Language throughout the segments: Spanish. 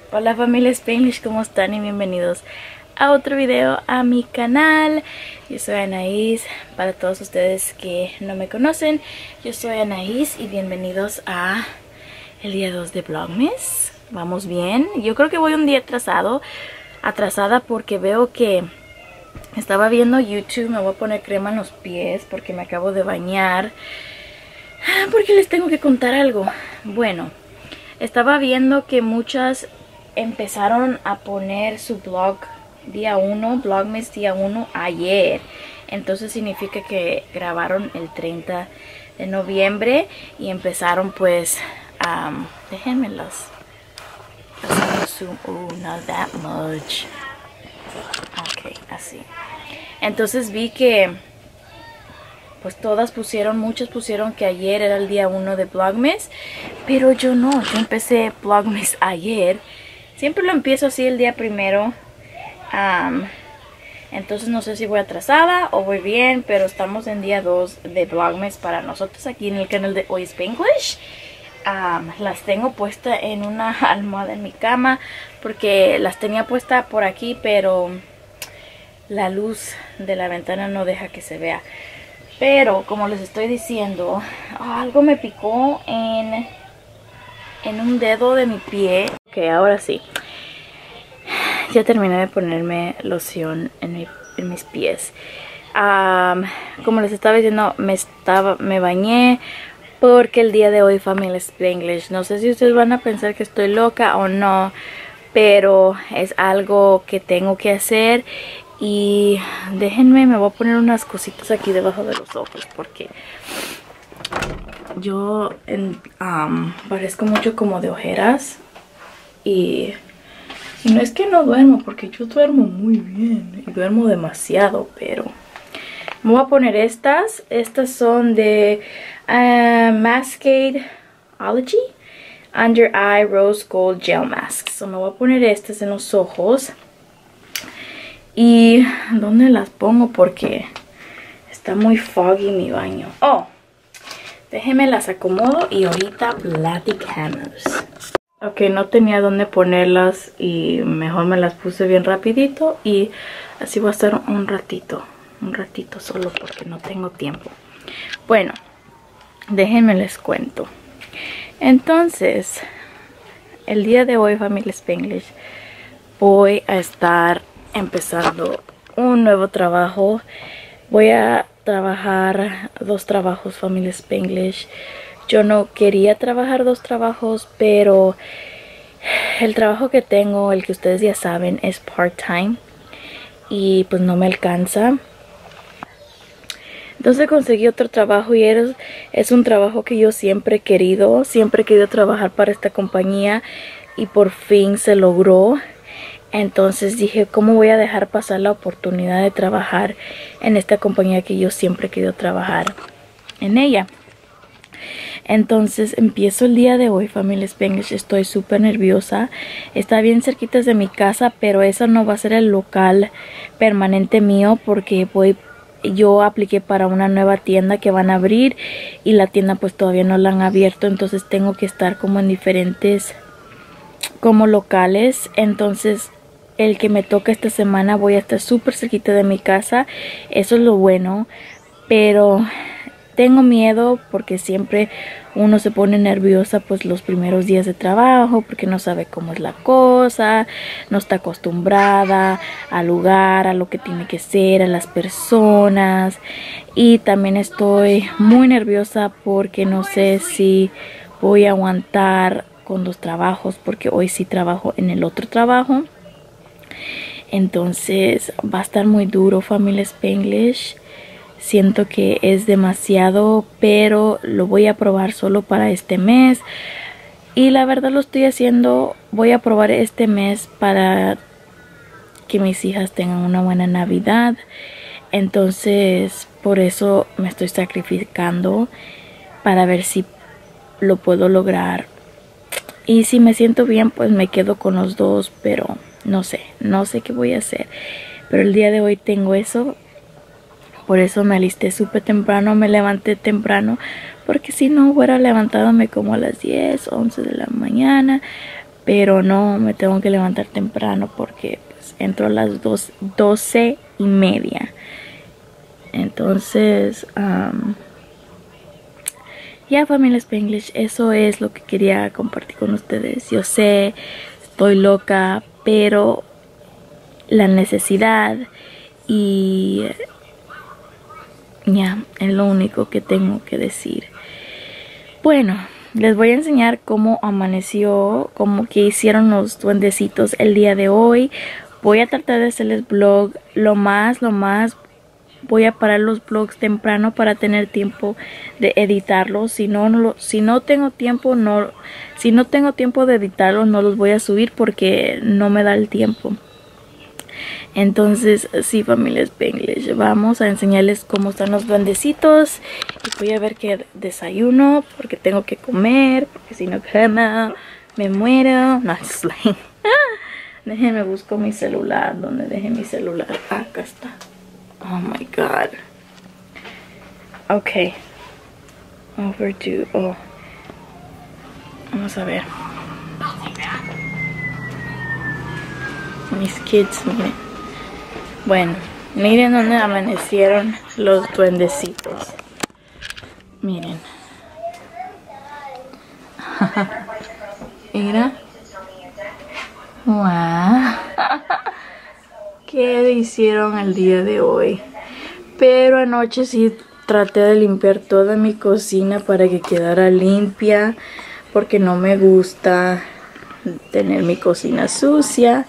Hola familia Spanglish, ¿cómo están? Y bienvenidos a otro video a mi canal. Yo soy Anaís, para todos ustedes que no me conocen, yo soy Anaís y bienvenidos a el día 2 de Vlogmas. Vamos bien, yo creo que voy un día atrasada porque veo que estaba viendo YouTube. Me voy a poner crema en los pies porque me acabo de bañar, porque les tengo que contar algo. Bueno, estaba viendo que muchas empezaron a poner su vlog día 1, Vlogmas día 1 ayer. Entonces significa que grabaron el 30 de noviembre y empezaron pues, déjenme las zoom, not that much. Ok, así. Entonces vi que pues muchas pusieron que ayer era el día 1 de Vlogmas, pero yo no, yo empecé Vlogmas ayer. Siempre lo empiezo así el día primero. Entonces no sé si voy atrasada o voy bien, pero estamos en día 2 de Vlogmas para nosotros aquí en el canal de Hoy Spanglish. Las tengo puesta en una almohada en mi cama porque las tenía puesta por aquí, pero la luz de la ventana no deja que se vea. Pero como les estoy diciendo, algo me picó en un dedo de mi pie. Ok, ahora sí. Ya terminé de ponerme loción en mis pies. Como les estaba diciendo, me bañé porque el día de hoy, familia Spanglish, no sé si ustedes van a pensar que estoy loca o no, pero es algo que tengo que hacer. Y déjenme, me voy a poner unas cositas aquí debajo de los ojos porque yo parezco mucho como de ojeras. Y no es que no duermo, porque yo duermo muy bien y duermo demasiado, pero me voy a poner estas. Estas son de Mascadeology Under Eye Rose Gold Gel Mask. So me voy a poner estas en los ojos. ¿Y dónde las pongo? Porque está muy foggy mi baño. Oh, déjenme las acomodo y ahorita platicamos. Ok, no tenía dónde ponerlas y mejor me las puse bien rapidito. Y así voy a estar un ratito solo porque no tengo tiempo. Bueno, déjenme les cuento. Entonces, el día de hoy, familia Spanglish, voy a estar empezando un nuevo trabajo. Voy a trabajar 2 trabajos, familia Spanglish. Yo no quería trabajar 2 trabajos, pero el trabajo que tengo, el que ustedes ya saben, es part-time y pues no me alcanza. Entonces conseguí otro trabajo y es un trabajo que yo siempre he querido trabajar para esta compañía y por fin se logró. Entonces dije, ¿cómo voy a dejar pasar la oportunidad de trabajar en esta compañía que yo siempre he querido trabajar en ella? Entonces empiezo el día de hoy, familia Spanglish. Estoy súper nerviosa. Está bien cerquita de mi casa, pero eso no va a ser el local permanente mío porque yo apliqué para una nueva tienda que van a abrir y la tienda pues todavía no la han abierto. Entonces tengo que estar como en diferentes como locales. Entonces el que me toca esta semana voy a estar súper cerquita de mi casa. Eso es lo bueno, pero tengo miedo porque siempre uno se pone nerviosa pues los primeros días de trabajo porque no sabe cómo es la cosa, no está acostumbrada al lugar, a lo que tiene que ser, a las personas. Y también estoy muy nerviosa porque no sé si voy a aguantar con 2 trabajos porque hoy sí trabajo en el otro trabajo. Entonces va a estar muy duro, familia Spanglish. Siento que es demasiado, pero lo voy a probar solo para este mes. Y la verdad lo estoy haciendo, voy a probar este mes para que mis hijas tengan una buena Navidad. Entonces por eso me estoy sacrificando para ver si lo puedo lograr. Y si me siento bien pues me quedo con los 2, pero no sé qué voy a hacer. Pero el día de hoy tengo eso. Por eso me alisté súper temprano, me levanté temprano. Porque si no hubiera levantándome como a las 10, 11 de la mañana. pero no me tengo que levantar temprano porque pues, entro a las 12:30. Entonces, ya, familia Spanglish, eso es lo que quería compartir con ustedes. Yo sé, estoy loca, pero la necesidad y ya, es lo único que tengo que decir. Bueno, les voy a enseñar cómo amaneció, cómo que hicieron los duendecitos el día de hoy. Voy a tratar de hacerles vlog lo más. Voy a parar los vlogs temprano para tener tiempo de editarlos. Si no tengo tiempo de editarlos, no los voy a subir porque no me da el tiempo. Entonces, sí, familia Spanglish, vamos a enseñarles cómo están los duendecitos. Y voy a ver qué desayuno, porque tengo que comer, porque si no como, me muero. No, es like... Déjenme busco mi celular. ¿Dónde dejé mi celular? Acá está. Oh my god. Ok. Overdue. Oh. Vamos a ver. Mis kids, miren. Bueno, miren dónde amanecieron los duendecitos. Miren. Mira. Wow. ¿Qué hicieron el día de hoy? Pero anoche sí traté de limpiar toda mi cocina para que quedara limpia, porque no me gusta tener mi cocina sucia.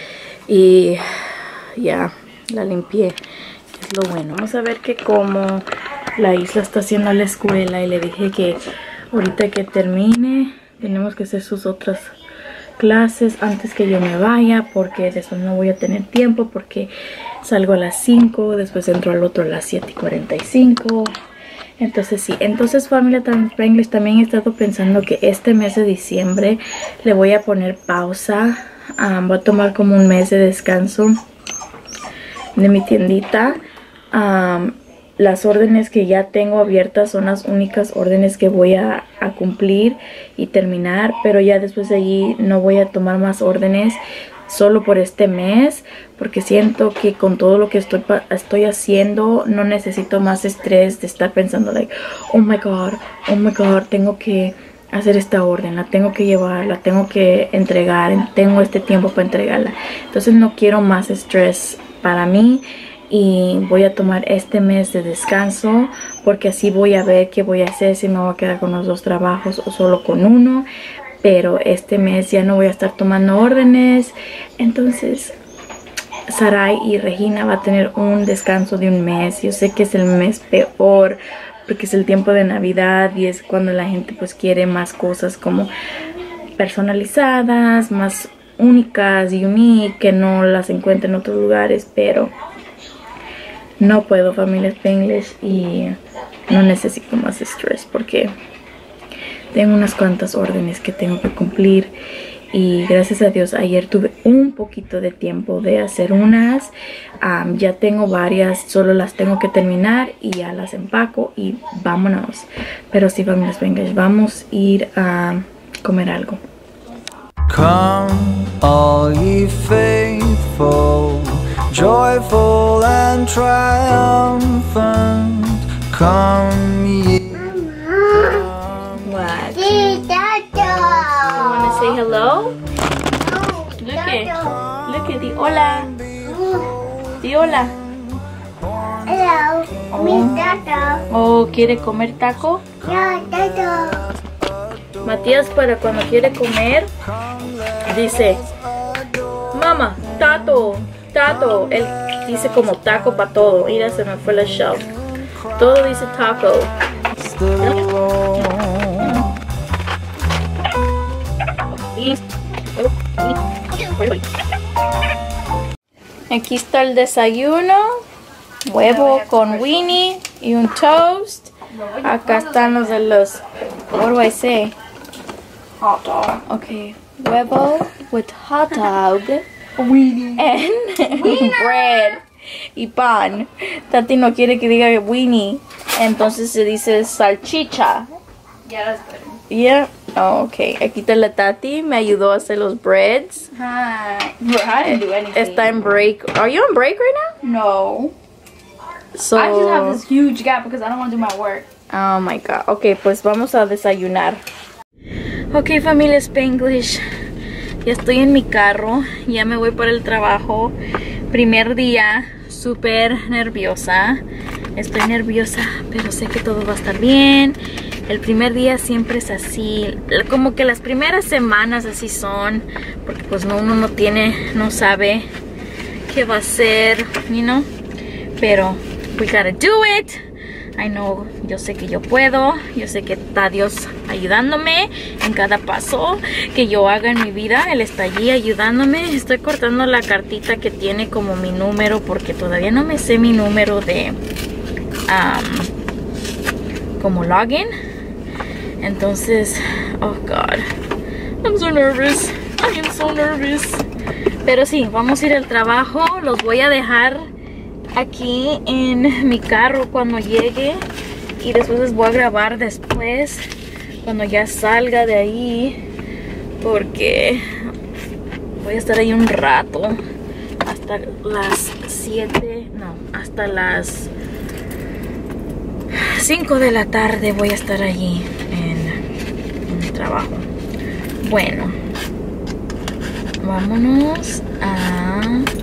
Y ya, la limpié. Es lo bueno. Vamos a ver que como la Isla está haciendo la escuela y le dije que ahorita que termine tenemos que hacer sus otras clases antes que yo me vaya, porque después no voy a tener tiempo, porque salgo a las 5, después entro al otro a las 7:45. Entonces sí, entonces familia Spanglish, también he estado pensando que este mes de diciembre le voy a poner pausa. Voy a tomar como un mes de descanso de mi tiendita. Las órdenes que ya tengo abiertas son las únicas órdenes que voy a cumplir y terminar, pero ya después de allí no voy a tomar más órdenes solo por este mes, porque siento que con todo lo que estoy haciendo no necesito más estrés de estar pensando like, oh my god, tengo que hacer esta orden, la tengo que llevar, la tengo que entregar, tengo este tiempo para entregarla. Entonces no quiero más estrés para mí. Y voy a tomar este mes de descanso, porque así voy a ver qué voy a hacer, si me voy a quedar con los 2 trabajos o solo con uno. Pero este mes ya no voy a estar tomando órdenes. Entonces Sarai y Regina va a tener un descanso de un mes. Yo sé que es el mes peor, porque es el tiempo de Navidad y es cuando la gente pues quiere más cosas como personalizadas, más únicas y unique, que no las encuentra en otros lugares. Pero no puedo, familia Spanglish, y no necesito más estrés porque tengo unas cuantas órdenes que tengo que cumplir. Y gracias a Dios ayer tuve un poquito de tiempo de hacer unas. Ya tengo varias, solo las tengo que terminar y ya las empaco y vámonos. Pero sí, familia Spanglish, vamos a ir a comer algo. Come, all ye faithful, joyful and triumphant, come ye. What? You wanna say hello? Look at the hola. Di hola. Hello, mi tato. Oh, ¿quiere comer taco? No, tato. Matías, para cuando quiere comer, dice, mamá, tato, tato. Él dice como taco para todo. Mira, se me fue la shelf. Todo dice taco. Aquí está el desayuno. Huevo con Winnie y un toast. Acá están los de los... What do I say? Hot dog. Okay. Huevo with hot dog. Winnie. And bread. Y pan. Tati no quiere que diga Winnie. Entonces se dice salchicha. Yeah, that's good. Yeah. Oh, ok. Aquí está la Tati. Me ayudó a hacer los breads. Hi. I didn't do anything. Está en break. Are you on break right now? No. So... I just have this huge gap because I don't want to do my work. Oh my god. Ok, pues vamos a desayunar. Ok, familia Spanglish. Ya estoy en mi carro. Ya me voy para el trabajo. Primer día. Súper nerviosa. Estoy nerviosa, pero sé que todo va a estar bien. El primer día siempre es así. Como que las primeras semanas así son. Porque pues uno no sabe qué va a ser, you know. Pero we gotta do it. I know, yo sé que yo puedo. Yo sé que está Dios ayudándome en cada paso que yo haga en mi vida. Él está allí ayudándome. Estoy cortando la cartita que tiene como mi número porque todavía no me sé mi número de como login. Entonces, oh God, I'm so nervous. I am so nervous. Pero sí, vamos a ir al trabajo. Los voy a dejar aquí en mi carro cuando llegue y después les voy a grabar después cuando ya salga de ahí porque voy a estar ahí un rato hasta las 7, no, hasta las 5 de la tarde voy a estar allí en el trabajo. Bueno, vámonos a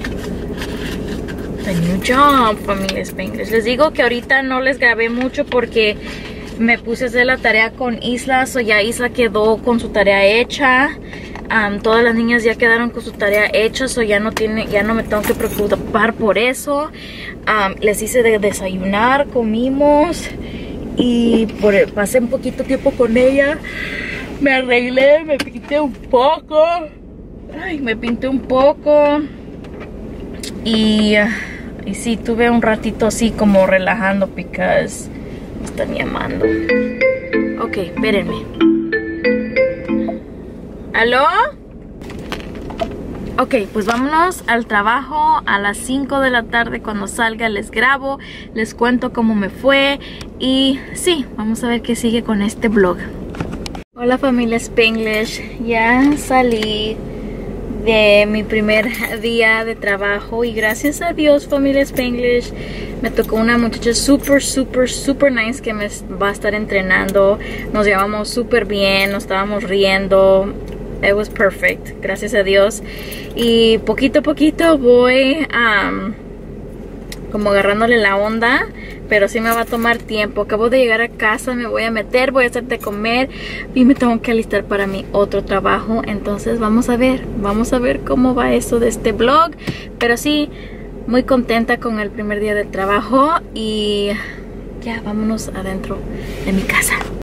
the new job, familia Spanglish. Les digo que ahorita no les grabé mucho porque me puse a hacer la tarea con Isla. So ya Isla quedó con su tarea hecha. Todas las niñas ya quedaron con su tarea hecha. So ya no me tengo que preocupar por eso. Les hice de desayunar, comimos. Y pasé un poquito tiempo con ella. Me arreglé, me pinté un poco. Ay, me pinté un poco. Y sí, tuve un ratito así como relajando porque me están llamando. Ok, espérenme. ¿Aló? Ok, pues vámonos al trabajo a las 5 de la tarde. Cuando salga les grabo, les cuento cómo me fue. Y sí, vamos a ver qué sigue con este vlog. Hola familia Spanglish, ya salí de mi primer día de trabajo y gracias a Dios, familia Spanglish, me tocó una muchacha super nice que me va a estar entrenando. Nos llevamos súper bien, nos estábamos riendo. It was perfect, gracias a Dios. Y poquito a poquito voy como agarrándole la onda, pero sí me va a tomar tiempo. Acabo de llegar a casa, me voy a meter, voy a hacer de comer y me tengo que alistar para mi otro trabajo. Entonces vamos a ver cómo va eso de este vlog. Pero sí, muy contenta con el primer día del trabajo y ya vámonos adentro de mi casa.